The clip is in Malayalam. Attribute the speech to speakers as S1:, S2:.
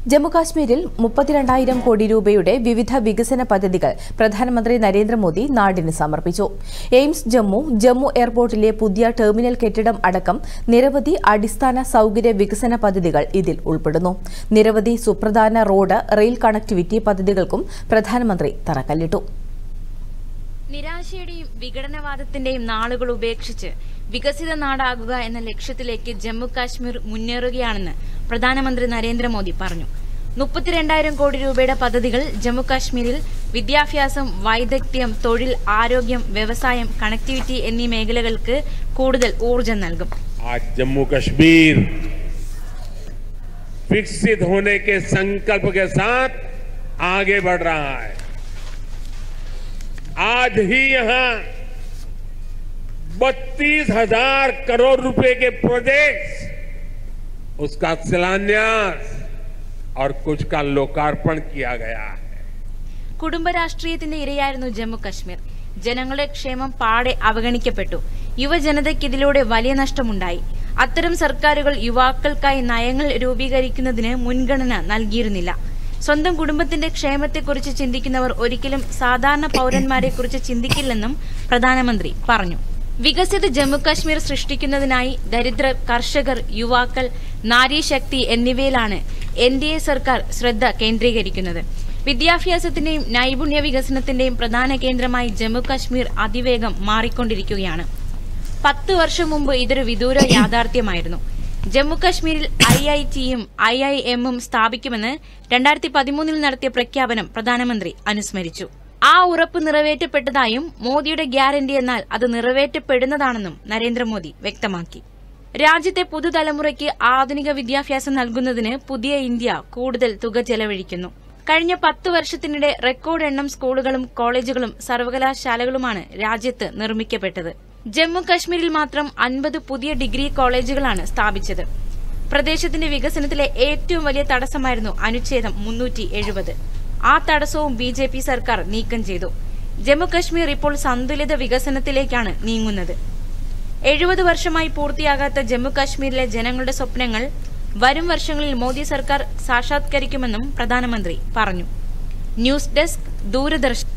S1: ജമ്മുകാശ്മീരിൽ 32,000 കോടി രൂപയുടെ വിവിധ വികസന പദ്ധതികൾ പ്രധാനമന്ത്രി നരേന്ദ്രമോദി നാടിന് സമർപ്പിച്ചു. എയിംസ് ജമ്മു എയർപോർട്ടിലെ പുതിയ ടെർമിനൽ കെട്ടിടം അടക്കം നിരവധി അടിസ്ഥാന സൌകര്യ വികസന പദ്ധതികൾ ഇതിൽ ഉൾപ്പെടുന്നു. നിരവധി സുപ്രധാന റോഡ്, റെയിൽ കണക്ടിവിറ്റി പദ്ധതികൾക്കും പ്രധാനമന്ത്രി തറക്കല്ലിട്ടു.
S2: നിരാശയുടെയും വിഘടനവാദത്തിന്റെയും നാളുകൾ ഉപേക്ഷിച്ച് വികസിത നാടാകുക എന്ന ലക്ഷ്യത്തിലേക്ക് ജമ്മു കാശ്മീർ മുന്നേറുകയാണെന്ന് പ്രധാനമന്ത്രി നരേന്ദ്രമോദി പറഞ്ഞു. 32,000 കോടി രൂപയുടെ പദ്ധതികൾ ജമ്മു കാശ്മീരിൽ വിദ്യാഭ്യാസം, വൈദഗ്ധ്യം, തൊഴിൽ, ആരോഗ്യം, വ്യവസായം, കണക്ടിവിറ്റി എന്നീ മേഖലകൾക്ക് കൂടുതൽ ഊർജ്ജം നൽകും.
S3: ജമ്മു കാശ്മീർ विकसित होने के संकल्प के साथ आगे बढ़ रहा है. आज ही यहां 32,000 करोड़ रुपए के प्रोजेक्ट्स, उसका शिलान्यास और कुछ का लोकार्पण किया गया है.
S2: കുടുംബ രാഷ്ട്രീയത്തിന്റെ ഇരയായിരുന്നു ജമ്മു കാശ്മീർ. ജനങ്ങളുടെ ക്ഷേമം പാടെ അവഗണിക്കപ്പെട്ടു. യുവജനതയ്ക്ക് ഇതിലൂടെ വലിയ നഷ്ടമുണ്ടായി. അത്തരം സർക്കാരുകൾ യുവാക്കൾക്കായി നയങ്ങൾ രൂപീകരിക്കുന്നതിന് മുൻഗണന നൽകിയിരുന്നില്ല. സ്വന്തം കുടുംബത്തിന്റെ ക്ഷേമത്തെക്കുറിച്ച് ചിന്തിക്കുന്നവർ ഒരിക്കലും സാധാരണ പൌരന്മാരെക്കുറിച്ച് ചിന്തിക്കില്ലെന്നും പ്രധാനമന്ത്രി പറഞ്ഞു. വികസിത ജമ്മുകാശ്മീർ സൃഷ്ടിക്കുന്നതിനായി ദരിദ്രർ, കർഷകർ, യുവാക്കൾ, നാരീശക്തി എന്നിവയിലാണ് NDA സർക്കാർ ശ്രദ്ധ കേന്ദ്രീകരിക്കുന്നത്. വിദ്യാഭ്യാസത്തിന്റെയും നൈപുണ്യ വികസനത്തിന്റെയും പ്രധാന കേന്ദ്രമായി ജമ്മുകാശ്മീർ അതിവേഗം മാറിക്കൊണ്ടിരിക്കുകയാണ്. 10 വർഷം മുമ്പ് ഇതൊരു വിദൂര യാഥാർത്ഥ്യമായിരുന്നു. ജമ്മുകാശ്മീരിൽ IIT-യും IIM-ഉം സ്ഥാപിക്കുമെന്ന് 2013 നടത്തിയ പ്രഖ്യാപനം പ്രധാനമന്ത്രി അനുസ്മരിച്ചു. ആ ഉറപ്പ് നിറവേറ്റപ്പെട്ടതായും മോദിയുടെ ഗ്യാരണ്ടി എന്നാൽ അത് നിറവേറ്റപ്പെടുന്നതാണെന്നും നരേന്ദ്രമോദി വ്യക്തമാക്കി. രാജ്യത്തെ പുതുതലമുറയ്ക്ക് ആധുനിക വിദ്യാഭ്യാസം നൽകുന്നതിന് പുതിയ ഇന്ത്യ കൂടുതൽ തുക ചെലവഴിക്കുന്നു. കഴിഞ്ഞ 10 വർഷത്തിനിടെ റെക്കോർഡ് എണ്ണം സ്കൂളുകളും കോളേജുകളും സർവകലാശാലകളുമാണ് രാജ്യത്ത് നിർമ്മിക്കപ്പെട്ടത്. ജമ്മു കാശ്മീരിൽ മാത്രം 50 പുതിയ ഡിഗ്രി കോളേജുകളാണ് സ്ഥാപിച്ചത്. പ്രദേശത്തിന്റെ വികസനത്തിലെ ഏറ്റവും വലിയ തടസ്സമായിരുന്നു അനുച്ഛേദം 370. ആ തടസ്സവും BJP സർക്കാർ നീക്കം ചെയ്തു. ജമ്മു കാശ്മീർ ഇപ്പോൾ സന്തുലിത വികസനത്തിലേക്കാണ് നീങ്ങുന്നത്. 70 വർഷമായി പൂർത്തിയാകാത്ത ജമ്മു കാശ്മീരിലെ ജനങ്ങളുടെ സ്വപ്നങ്ങൾ വരും വർഷങ്ങളിൽ മോദി സർക്കാർ സാക്ഷാത്കരിക്കുമെന്നും പ്രധാനമന്ത്രി പറഞ്ഞു. News desk, Doordarshan.